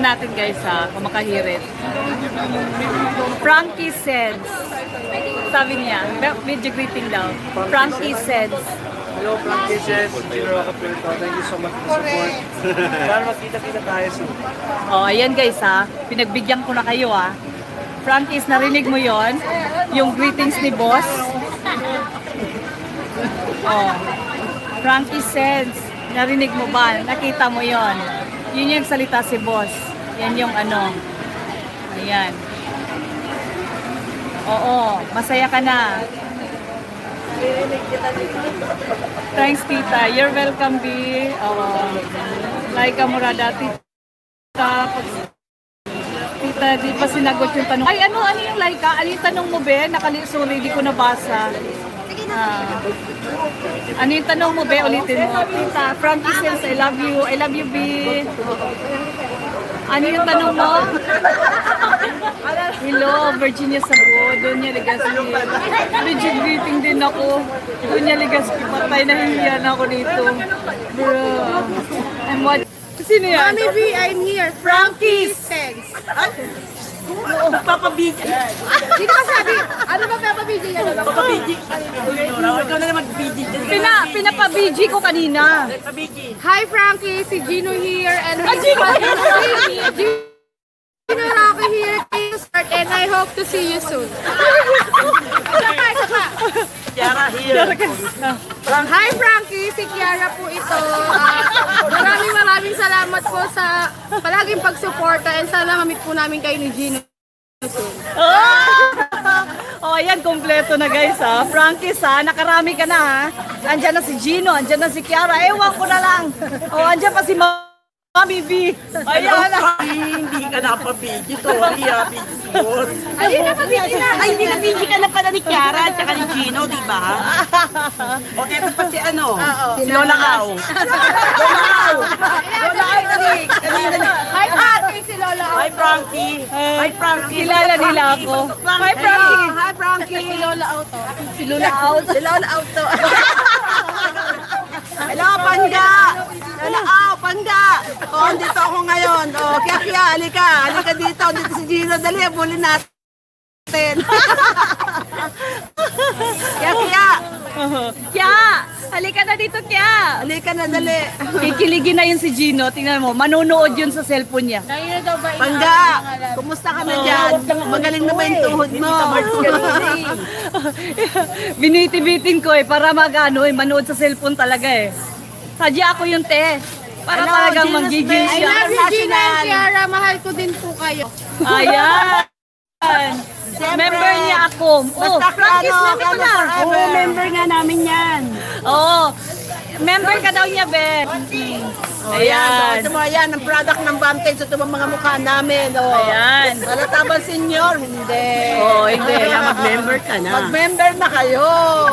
Tingnan natin guys ha, kung makahirit. Frankie Seds. Sabi niya, video greeting daw. Frankie Seds. Hello, Frankie Seds. Gino Acapulco. Thank you so much for support. Para makita-kita tayo soon. Oh, ayan guys ha. Pinagbigyan ko na kayo ha. Frankie, narinig mo yon? Yung greetings ni boss. Oh. Frankie Seds. Narinig mo ba? Nakita mo yon? Yun yung salita si boss. Yan yung ano. Ayan. Oo, masaya ka na. Thanks, tita. You're welcome, B. Laika Murada, tita. Tita, di pa sinagot yung tanong. Ay, ano yung Laika? Ano yung tanong mo, be? Sorry, di ko nabasa. Ano yung tanong mo, be? Ulitin mo. Tita, Frankie Seds, I love you. I love you, B. Ano yung tanong mo? Hello, Virginia Sabo. Doon niya Legaspi. Legit greeting din ako. Doon niya Legaspi. Patay, nahihiyan ako dito. Bro. I'm what? Sino yan? Mami B, I'm here. Frankie Seds. Papa BG. Hindi ko sabi. Ano ba Papa BG? Papa BG. Ikaw na naman BG. Pinapa-BG ko kanina. Hi Frankie, si Gino here. And Gino Rocky here. And I hope to see you soon. Kiara here. Hi Frankie, si Kiara po ito. Maraming salamat po sa palaging pagsuporta and sana mamit po namin kayo ni Gino soon. Oh, ayan, kompleto na guys ha. Frankie ha, nakarami ka na ha. Andyan na si Gino, andyan na si Kiara. Ewan ko na lang. Oh, andyan pa si Mami B. Ayan na. Hindi ka napabigi to. Hindi boss. Ay, napabigyan na. Ay, hindi nabigi ka na pala ni Kiara at saka ni Gino, di ba? O, eto pa si ano? Si Lola Au. Lola Au. Hi Frankie, si Lola Au. Hi, Frankie. Hi, Frankie. Kilala nila ako. Hi, Frankie. Hi Frankie, si Lola Au to. Si Lula out. Si Lola Au to. Hello, Panga. Lola Au, Panga. O, dito ako ngayon. O, Kya, halika. Halika dito. Dito si Gino. Dali, bulin natin. Kya. Kya! Halika na dito, Kya! Halika na, dali. Kikiligin na yun si Gino. Tingnan mo, manonood yun sa cellphone niya. Kaya daw ba Pangga, kumusta ka na dyan? Magaling na ba yung tuhod mo? Biniti-bitin ko para manood sa cellphone talaga eh. Sadya ako yung te. Para Hello, talagang Gino's manggigil best. I siya. love you Gina and Kiara, mahal ko din po kayo. Ayan! Member niya ako. Oh, Frankie, member ko na. Oo, member nga namin yan. Oo. Member ka daw niya, Ben. Ayan. Ito mo, ayan, ang product ng Vantage. Ito mo mga mukha namin. Oh. Ayan. Halata ba senior? Hindi. Oo, hindi. Mag-member ka na. Mag-member na kayo.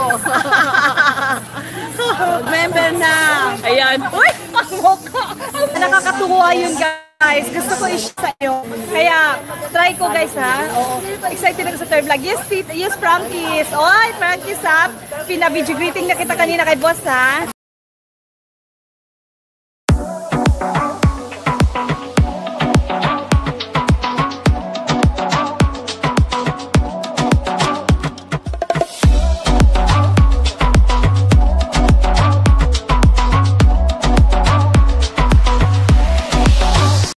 Mag-member na. Ayan. Uy! Ang mukha! Nakakatuwa yun, guys. Gusto ko i-share sa inyo. Kaya, try ko, guys, ha? Oo. Excited ako sa third vlog. Yes, Frankies. Oy, Frankies, ha? Pinabidyo greeting na kita kanina kay boss, ha?